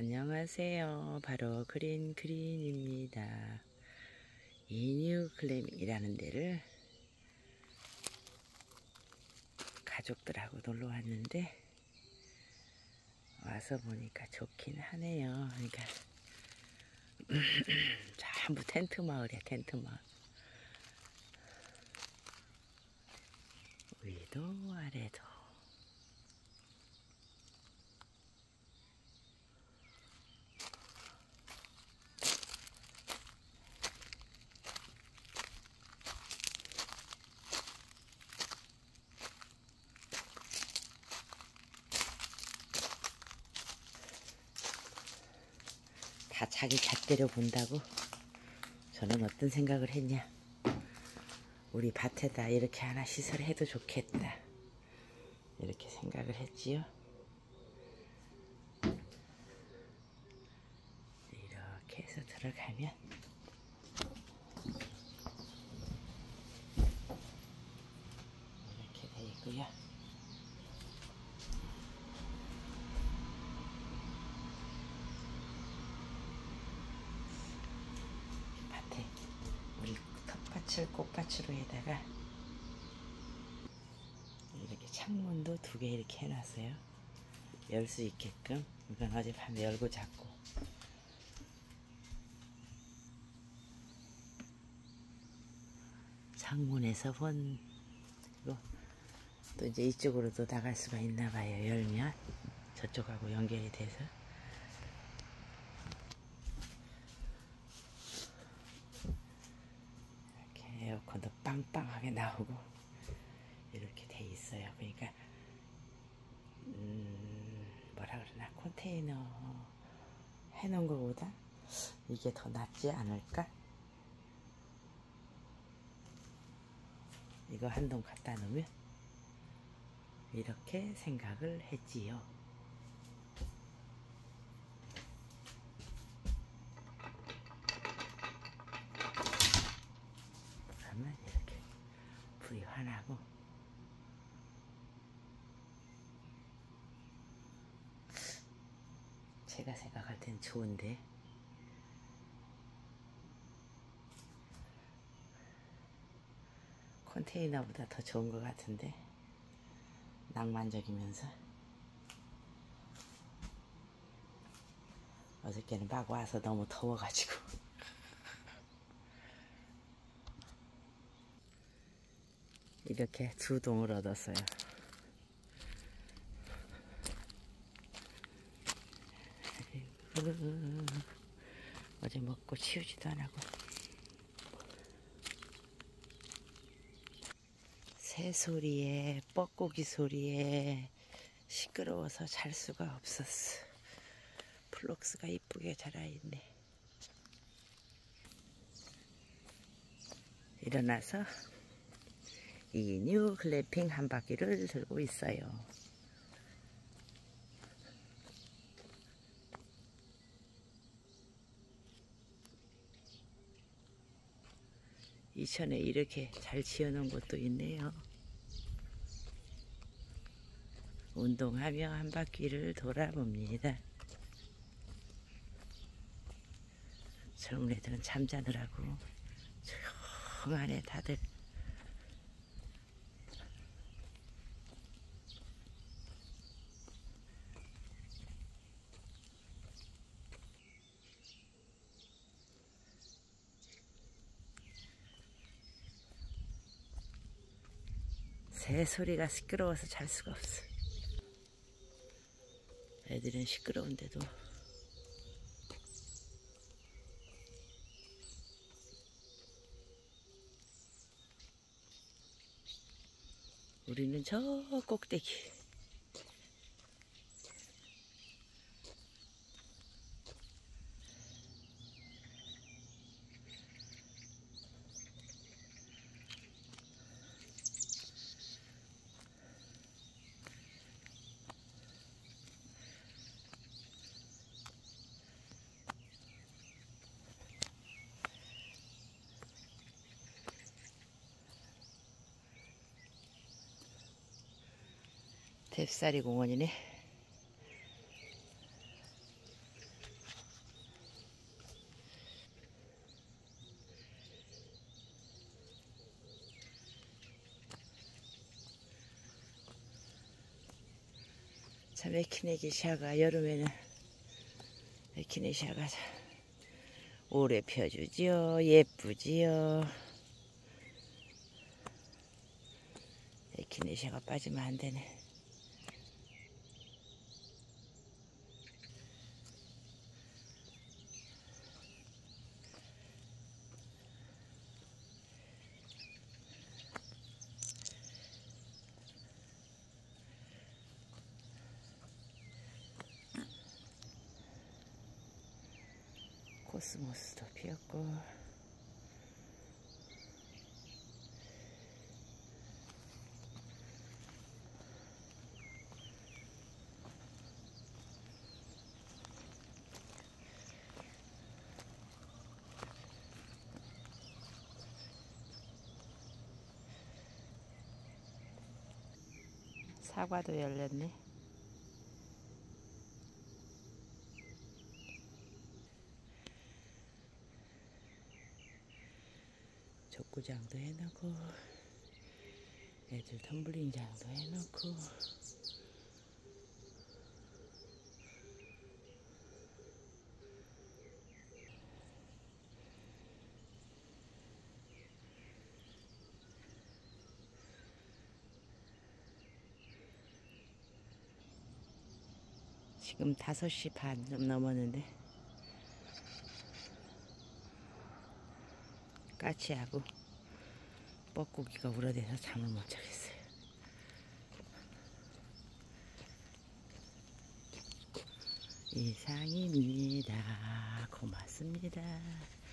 안녕하세요. 바로 그린입니다. 이뉴클래밍이라는 데를 가족들하고 놀러 왔는데 와서 보니까 좋긴 하네요. 그러니까 전부 텐트 마을이야, 텐트 마을. 위도 아래도 다 자기 잣대로 본다고. 저는 어떤 생각을 했냐, 우리 밭에다 이렇게 하나 시설해도 좋겠다, 이렇게 생각을 했지요. 이렇게 해서 들어가면 이렇게 돼 있고요. 밭에 우리 텃밭을 꽃밭으로 해다가 이렇게 창문도 2개 이렇게 해놨어요. 열 수 있게끔. 이건 어젯밤에 열고 잤고, 창문에서 본 이거 또 이제 이쪽으로도 나갈 수가 있나 봐요. 열면 저쪽하고 연결이 돼서. 이렇게 에어컨도 빵빵하게 나오고 이렇게 돼 있어요. 그러니까 뭐라 그러나, 컨테이너 해놓은 것보다 이게 더 낫지 않을까? 이거 한 동 갖다 놓으면, 이렇게 생각을 했지요. 그러면 이렇게 불이 환하고, 제가 생각할 땐 좋은데, 컨테이너보다 더 좋은 것 같은데, 낭만적이면서. 어저께는 막 와서 너무 더워가지고 이렇게 2동을 얻었어요. 어제 먹고 치우지도 안 하고. 새소리에 뻐꾸기 소리에 시끄러워서 잘 수가 없었어. 플럭스가 이쁘게 자라있네. 일어나서 이 뉴 글램핑 한 바퀴를 들고 있어요. 이천에 이렇게 잘 지어놓은 곳도 있네요. 운동하며 한 바퀴를 돌아봅니다. 젊은 애들은 잠자느라고 조용하네 다들. 새 소리가 시끄러워서 잘 수가 없어. 애들은 시끄러운데도 우리는 저 꼭대기. 뎁사리 공원이네. 참 에키네시아가 여름에는 에키네시아가 오래 펴주지요. 예쁘지요. 에키네시아가 빠지면 안 되네. 코스모스도 피었고 사과도 열렸네. 족구장도 해놓고 애들 텀블링장도 해놓고 지금 5시 반 좀 넘었는데 까치하고 뻐꾸기가 울어대서 잠을 못 자겠어요. 이상입니다. 고맙습니다.